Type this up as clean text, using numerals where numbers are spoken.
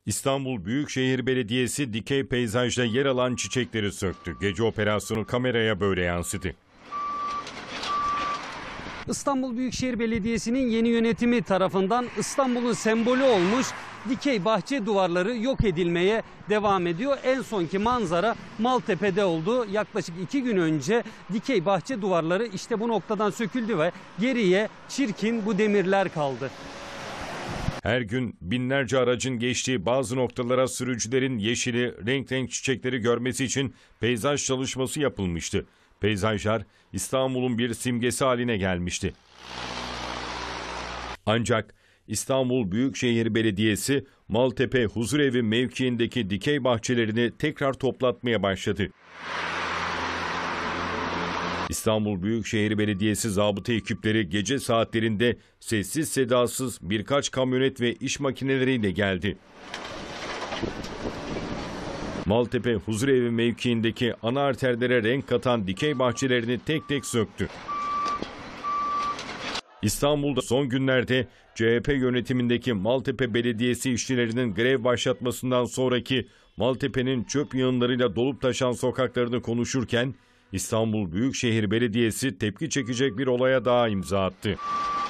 İstanbul Büyükşehir Belediyesi dikey peyzajda yer alan çiçekleri söktü. Gece operasyonu kameraya böyle yansıdı. İstanbul Büyükşehir Belediyesi'nin yeni yönetimi tarafından İstanbul'un sembolü olmuş dikey bahçe duvarları yok edilmeye devam ediyor. En sonki manzara Maltepe'de oldu. Yaklaşık 2 gün önce dikey bahçe duvarları işte bu noktadan söküldü ve geriye çirkin bu demirler kaldı. Her gün binlerce aracın geçtiği bazı noktalara sürücülerin yeşili, renk renk çiçekleri görmesi için peyzaj çalışması yapılmıştı. Peyzajlar İstanbul'un bir simgesi haline gelmişti. Ancak İstanbul Büyükşehir Belediyesi Maltepe Huzurevi mevkiindeki dikey bahçelerini tekrar toplatmaya başladı. İstanbul Büyükşehir Belediyesi zabıta ekipleri gece saatlerinde sessiz sedasız birkaç kamyonet ve iş makineleriyle geldi. Maltepe Huzurevi mevkiindeki ana arterlere renk katan dikey bahçelerini tek tek söktü. İstanbul'da son günlerde CHP yönetimindeki Maltepe Belediyesi işçilerinin grev başlatmasından sonraki Maltepe'nin çöp yığınlarıyla dolup taşan sokaklarını konuşurken İstanbul Büyükşehir Belediyesi tepki çekecek bir olaya daha imza attı.